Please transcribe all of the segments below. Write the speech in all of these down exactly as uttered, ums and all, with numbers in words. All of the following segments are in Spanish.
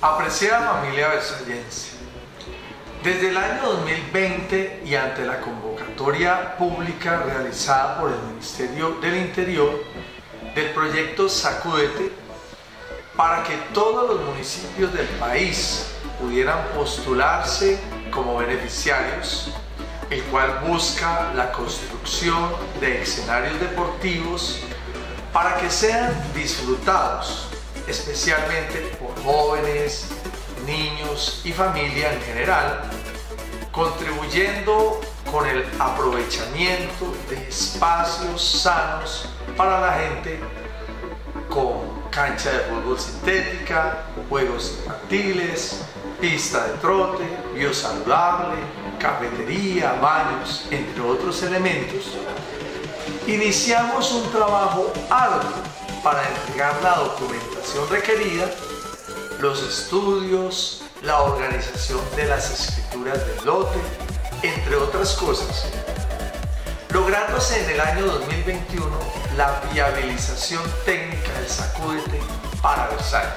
Apreciada familia versallense, desde el año dos mil veinte y ante la convocatoria pública realizada por el Ministerio del Interior del proyecto Sacúdete, para que todos los municipios del país pudieran postularse como beneficiarios, el cual busca la construcción de escenarios deportivos para que sean disfrutados especialmente por jóvenes, niños y familia en general, contribuyendo con el aprovechamiento de espacios sanos para la gente, con cancha de fútbol sintética, juegos infantiles, pista de trote, biosaludable, cafetería, baños, entre otros elementos. Iniciamos un trabajo arduo para entregar la documentación requerida, los estudios, la organización de las escrituras del lote, entre otras cosas, lográndose en el año dos mil veintiuno la viabilización técnica del Sacúdete para Versalles.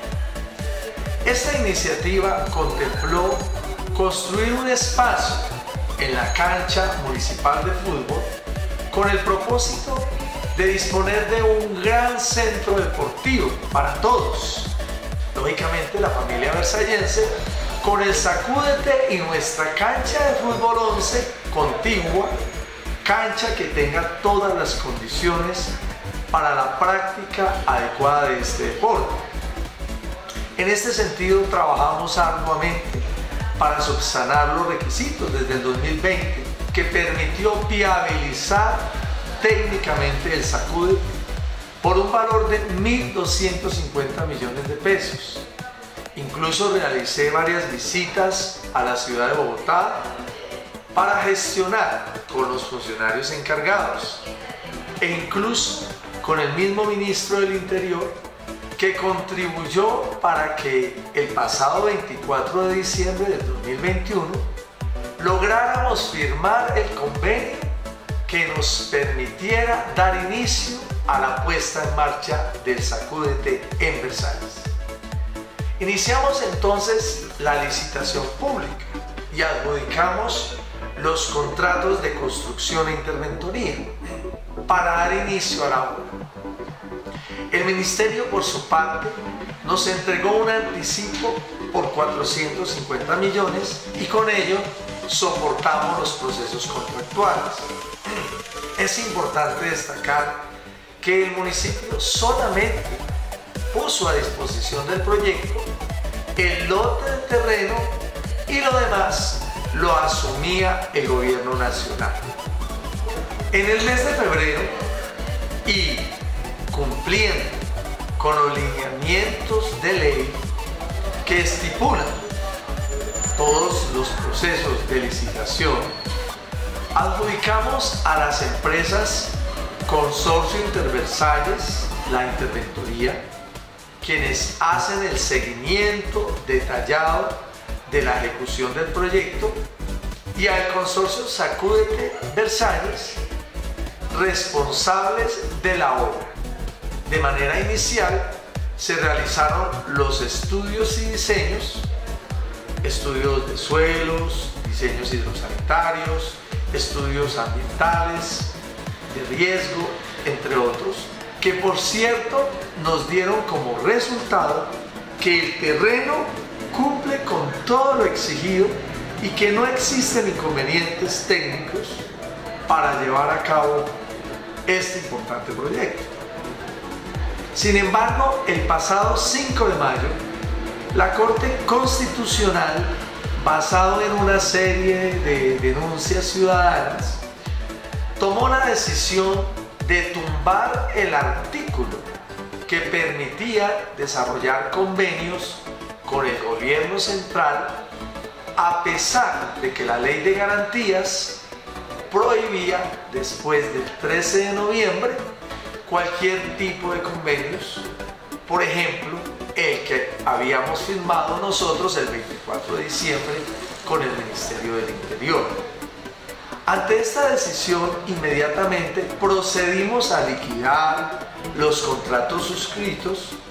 Esta iniciativa contempló construir un espacio en la cancha municipal de fútbol con el propósito de disponer de un gran centro deportivo para todos. Lógicamente la familia versallense, con el Sacúdete y nuestra cancha de fútbol once contigua, cancha que tenga todas las condiciones para la práctica adecuada de este deporte. En este sentido trabajamos arduamente para subsanar los requisitos desde el dos mil veinte, que permitió viabilizar técnicamente el Sacúdete por un valor de mil doscientos cincuenta millones de pesos. Incluso realicé varias visitas a la ciudad de Bogotá para gestionar con los funcionarios encargados e incluso con el mismo ministro del Interior, que contribuyó para que el pasado veinticuatro de diciembre del dos mil veintiuno lográramos firmar el convenio que nos permitiera dar inicio a la puesta en marcha del Sacúdete en Versalles. Iniciamos entonces la licitación pública y adjudicamos los contratos de construcción e interventoría para dar inicio a la obra. El Ministerio, por su parte, nos entregó un anticipo por cuatrocientos cincuenta millones y con ello soportamos los procesos contractuales. Es importante destacar que el municipio solamente puso a disposición del proyecto el lote del terreno y lo demás lo asumía el gobierno nacional. En el mes de febrero, y cumpliendo con los lineamientos de ley que estipulan todos los procesos de licitación, adjudicamos a las empresas Consorcio Interversalles la interventoría, quienes hacen el seguimiento detallado de la ejecución del proyecto, y al Consorcio Sacúdete Versalles, responsables de la obra. De manera inicial se realizaron los estudios y diseños, estudios de suelos, diseños hidrosanitarios, estudios ambientales, de riesgo, entre otros, que por cierto nos dieron como resultado que el terreno cumple con todo lo exigido y que no existen inconvenientes técnicos para llevar a cabo este importante proyecto. Sin embargo, el pasado cinco de mayo, la Corte Constitucional, basado en una serie de denuncias ciudadanas, tomó la decisión de tumbar el artículo que permitía desarrollar convenios con el gobierno central, a pesar de que la Ley de Garantías prohibía, después del trece de noviembre, cualquier tipo de convenios, por ejemplo, el que habíamos firmado nosotros el veinticuatro de diciembre con el Ministerio del Interior. Ante esta decisión, inmediatamente procedimos a liquidar los contratos suscritos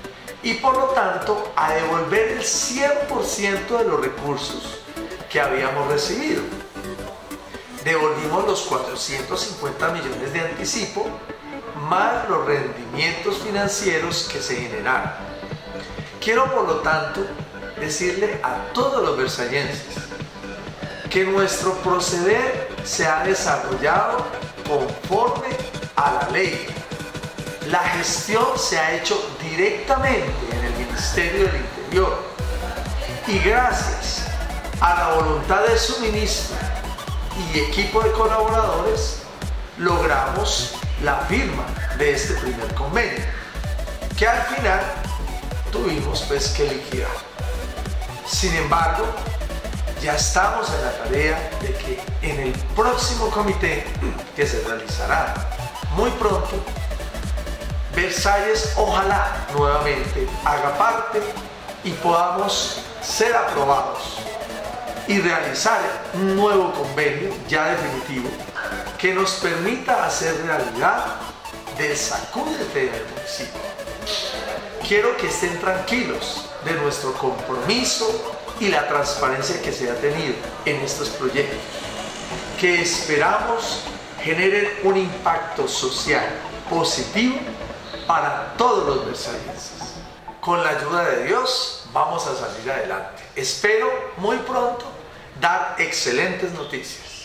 y por lo tanto a devolver el cien por ciento de los recursos que habíamos recibido. Devolvimos los cuatrocientos cincuenta millones de anticipo más los rendimientos financieros que se generaron. Quiero por lo tanto decirle a todos los versallenses que nuestro proceder se ha desarrollado conforme a la ley. La gestión se ha hecho directamente en el Ministerio del Interior y gracias a la voluntad de su ministro y equipo de colaboradores logramos la firma de este primer convenio, que al final tuvimos pues que liquidar. Sin embargo, ya estamos en la tarea de que en el próximo comité que se realizará muy pronto, Versalles ojalá nuevamente haga parte y podamos ser aprobados y realizar un nuevo convenio ya definitivo que nos permita hacer realidad del Sacúdete del municipio. Quiero que estén tranquilos de nuestro compromiso y la transparencia que se ha tenido en estos proyectos, que esperamos generen un impacto social positivo para todos los versallenses. Con la ayuda de Dios vamos a salir adelante. Espero muy pronto dar excelentes noticias.